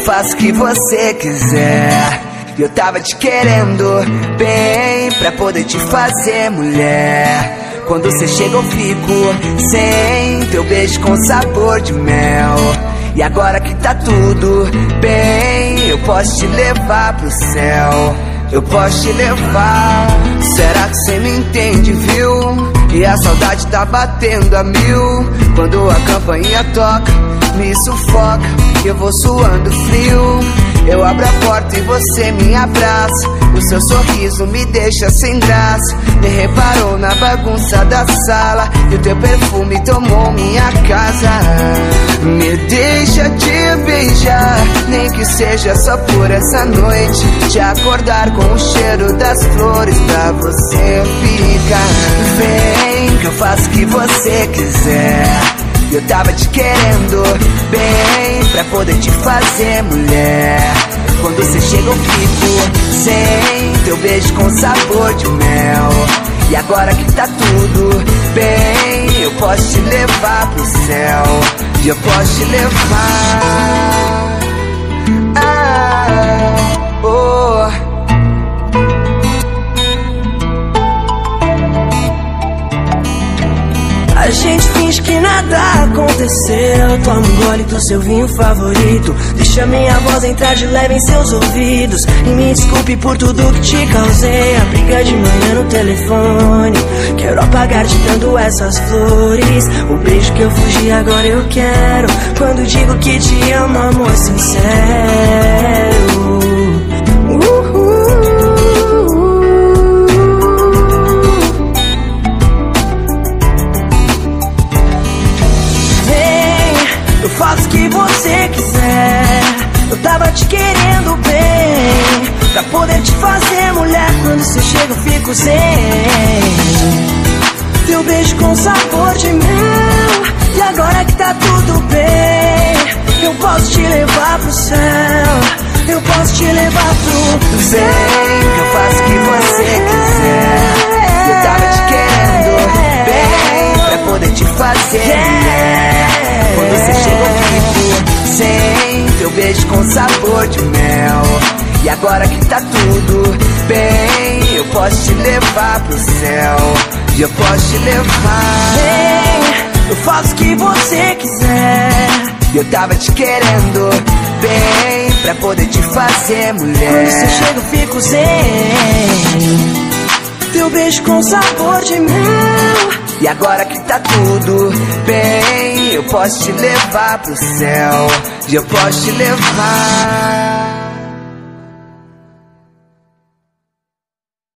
faço o que você quiser. Eu tava te querendo bem pra poder te fazer mulher. Quando cê chega eu fico sem teu beijo com sabor de mel. E agora que tá tudo bem, eu posso te levar pro céu. Eu posso te levar. Será que cê me entende, viu? E a saudade tá batendo a mil. Quando a campainha toca, me sufoca, eu vou suando frio. Eu abro a porta e você me abraça. O seu sorriso me deixa sem graça. Nem reparou na bagunça da sala, e o teu perfume tomou minha casa. Me deixa te beijar, nem que seja só por essa noite. Te acordar com o cheiro das flores pra você ficar. Vem que eu faço o que você quiser. Eu tava te querendo bem pra poder te fazer mulher. Quando cê chega eu fico sem teu beijo com sabor de mel. E agora que tá tudo bem, eu posso te levar pro céu. E eu posso te levar. A gente finge que nada aconteceu. Toma um gole do seu vinho favorito. Deixa minha voz entrar de leve em seus ouvidos. E me desculpe por tudo que te causei. A briga de manhã no telefone. Quero apagar te dando essas flores. O beijo que eu fugi agora eu quero. Quando digo que te amo, amor sincero. Faço o que você quiser. Eu tava te querendo bem pra poder te fazer mulher. Quando você chega eu fico sem teu beijo com sabor de mel. E agora que tá tudo bem, eu posso te levar pro céu. Eu posso te levar pro céu. Vem, eu faço o que você quiser. Eu tava te querendo bem pra poder te fazer mulher. Quando você chega eu fico sem teu beijo com sabor de mel. E agora que tá tudo bem, eu posso te levar pro céu. E eu posso te levar. Vem, eu faço o que você quiser. Eu tava te querendo bem pra poder te fazer mulher. Quando você chega eu fico sem teu beijo com sabor de mel. E agora que tá tudo bem, eu posso te levar pro céu. E eu posso te levar.